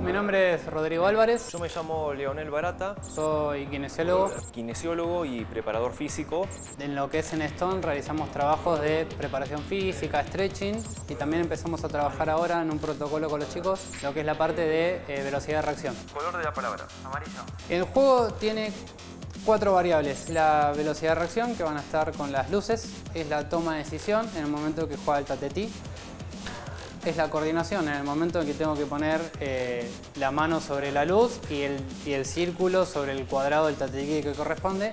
mi nombre es Rodrigo Álvarez, Yo me llamo Leonel Barata, soy kinesiólogo. kinesiólogo y preparador físico. En lo que es en Stone realizamos trabajos de preparación física, stretching y también empezamos a trabajar ahora en un protocolo con los chicos, lo que es la parte de velocidad de reacción. Color de la palabra, amarillo. El juego tiene 4 variables. La velocidad de reacción, que van a estar con las luces, es la toma de decisión en el momento que juega el tatetí. Es la coordinación en el momento en que tengo que poner la mano sobre la luz y el círculo sobre el cuadrado del tatetí que corresponde.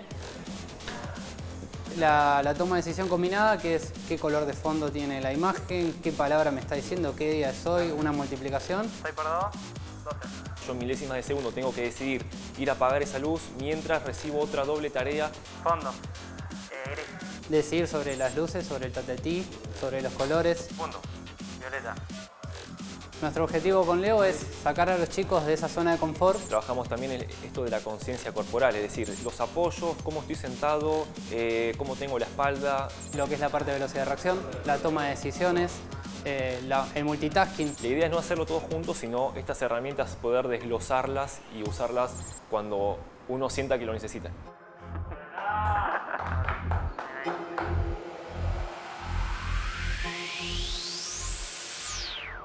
La toma de decisión combinada, que es qué color de fondo tiene la imagen, qué palabra me está diciendo, qué día es hoy, una multiplicación. 6 por 2, 12. Yo en milésimas de segundo tengo que decidir ir a apagar esa luz mientras recibo otra doble tarea. Fondo. Gris. Decidir sobre las luces, sobre el tatetí, sobre los colores. Punto. Violeta. Nuestro objetivo con Leo es sacar a los chicos de esa zona de confort. Trabajamos también esto de la conciencia corporal, es decir, los apoyos, cómo estoy sentado, cómo tengo la espalda. Lo que es la parte de velocidad de reacción, la toma de decisiones, el multitasking. La idea es no hacerlo todo junto, sino estas herramientas poder desglosarlas y usarlas cuando uno sienta que lo necesita.